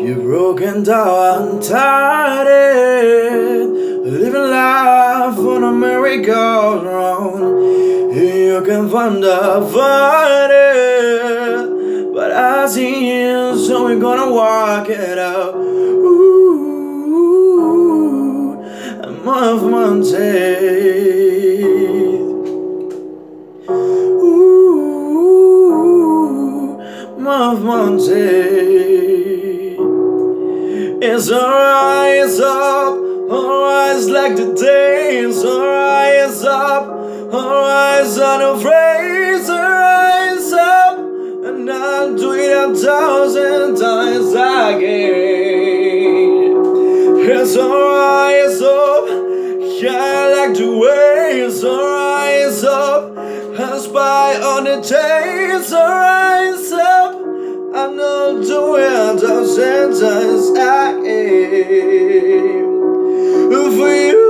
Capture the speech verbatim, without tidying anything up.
You're broken down, tired, living life on a merry-go-round. You can find a fighter, but I see you, so we're gonna walk it out. Ooh, I'm off my teeth. Ooh, I'm off my teeth. It's alright, it's up, alright, it's like the day. It's alright, it's up, alright, it's unafraid. It's alright, it's up, and I'll do it a thousand times again. It's alright, it's up, yeah, I like the way. It's alright, it's up, I spy on the day. It's alright, it's up, I'm not doing the sentence I am for you.